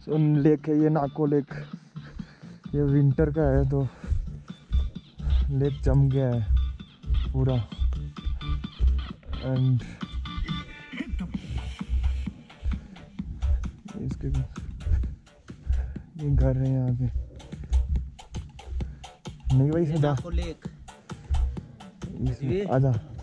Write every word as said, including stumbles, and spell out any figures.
सुन lake है ये, नाको lake. ये विंटर का है तो लेक जम गया है पूरा। एंड इसके ये घर है यहाँ पे। नहीं भाई सीधा लेक आजा।